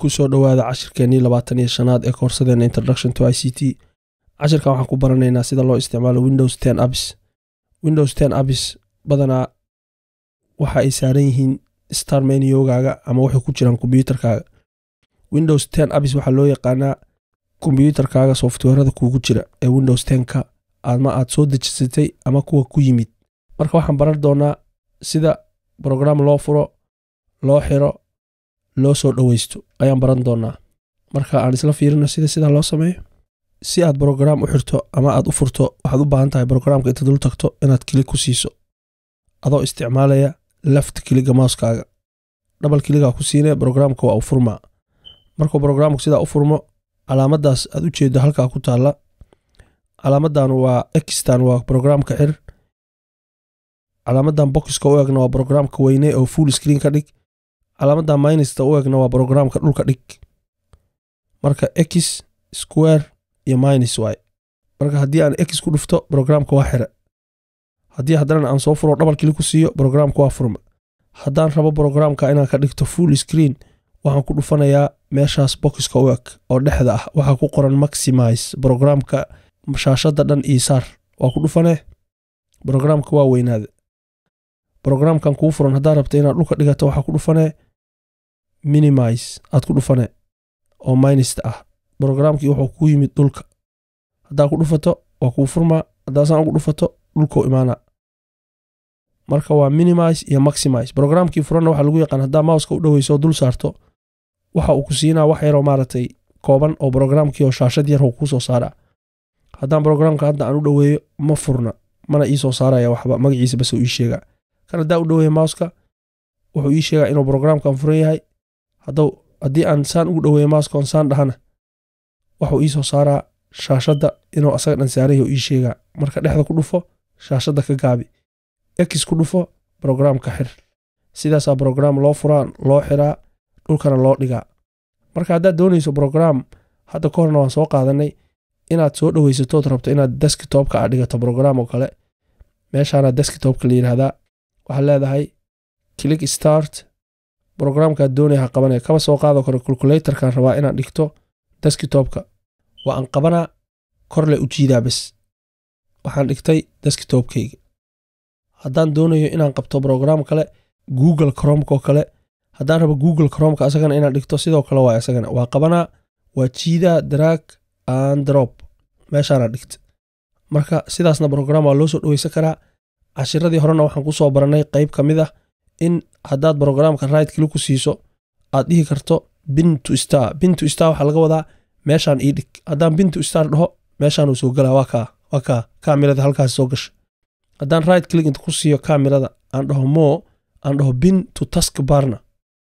ku soo dhawaada cashirkeennii 25aad ee koorsadeenna Introduction to ICT. Cashirkan waxaan ku baranaynaa sida loo isticmaalo Windows 10 apps. Windows 10 apps badanaa waxa ay saaran yihiin Start menu-gaaga ama waxay ku jiraan kombiyuutarkaaga. Windows 10 apps waxaa loo yaqaanaa kombiyuutarkaaga software-da kuugu jira ee Windows 10ka ama aad soo dejisatay ama kuwa ku yimid. Marka waxaan baran doonaa sida program loo furo, loo xiro, loo soo dhawaysto ayaan baran doonaa. Marka aan isla fiirino sida loo sameeyo. Si aad program u xirto ama aad u furto, waxaad u baahan tahay programka inta dul tagto inaad click ku siiso adoo isticmaalaya left click mouse-kaaga. Double click ku siinay programka waa u furmaa. Marka programku sida u furmo, calaamadaas aad u jeedo halka ku taala. Calaamadan waa X-tan waa programka xir. Calaamadan box-ka u egna waa programka weyne oo full screen ka dhig. Calaamadan minus-ta u egna waa programka dhulka dhig. Marka X square iyo minus y. Marka haddii aan X ku dhufto programka waa xira. Haddii haddana aan soo furo double click ku siiyo programka waa furma. Haddaan rabo programka inaan ka dhigto full screen, waxaan ku dhufanayaa meeshaas box-ka u eg oo dhexda ah waxa ku qoran maximize programka shaashada dhan ii saar. Waa ku dhufanay programka waa weynaade. Programkan kuu furan haddii rabto inaad dhulka dhigato waxa ku dhufanay minimize aad ku dhufanay oo minus ah. Programkii wuxuu ku yimid dhulka. Hadaa ku dhufato waa ku furma, hadaa saan ugu dhufato dhulka u imaana. Marka waa minimize iyo maximize. Programkii furan waxa lagu yaqaan hadaa mouse-ka u dhaweyso dul saarto waxa uu ku siinaa wax yar oo maaragtay kooban oo programkii oo shaashad yar uu ku soo saara. Haddaan programka hadda aan u dhaweeyo ma furna, mana ii soo saaraya waxba magaciisa bas uu ii sheega. Kan hadaa u dhaweeyo mouse-ka wuxuu ii sheegaa inuu programkan furan yahay. Haddii aan saan ugu dhaweeyo mouse-ka on saan dhahana wuxuu ii soo saaraa shaashada inuu asaga dhan saaran yahay ii sheega. Marka dhexda ku dhufo shaashada ka gaabi. X ku dhufo programka xir. Sidaas program loo furaa, loo xiraa, dhulkana loo dhigaa. Marka haddaad doonayso program hadda ka horna waan soo qaadanay inaad soo dhawaysato rabto inaad desktop-ka aad dhigato program oo kale. Meeshaana desktop-ka la yiraahdaa. Waxaa leedahay click start. Programka doonaya qabanay kaba soo qaado karo calculator-kan rabaa inaan dhigto desktop-ka. Waa aan qabanaa kor le u jiidaa bas. Waxaan dhigtay desktop-kayga. Haddaan doonayo inaan qabto program kale Google Chrome-ka kale, haddaan rabo Google Chrome-ka asagana inaan dhigto sidoo kale waa asagana. Waa qabanaa, waa jiidaa, drag and drop. Meeshaana dhigta. Marka sidaasna program waa loo soo dhawaysan karaa. Cashiradii horena waxaan ku soo baranay qayb ka mid ah in haddaad programka right click ku siiso aad dhihi karto pin to start. Pin to start waxa laga wadaa meeshaan ii dhig. Haddaan pin to start dhaho meeshaan uu soo galaa waa ka kaamirada halkaas soo gasho. Haddaan right click inta ku siiyo kaamirada aan dhaho more aan dhaho pin to taskbar-na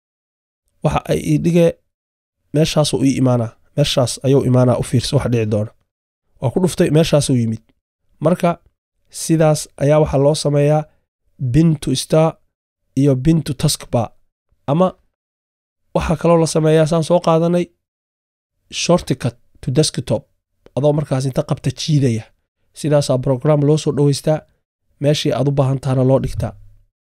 waxa ay ii dhigee meeshaas uu ii imaanaa. Meeshaas ayuu imaanaa u fiirso wax dhici doona. Waa ku dhuftay meeshaas uu yimid. Marka sidaas ayaa waxa loo sameeyaa pin to start iyo pin to taskbar. Ama waxa kaloo la sameeyaa saan soo qaadanay shortcut to desktop. Adoo markaas inta qabta jiidaya. Sidaas program loo soo dhawaystaa meeshii aad u baahan tahay loo dhigtaa.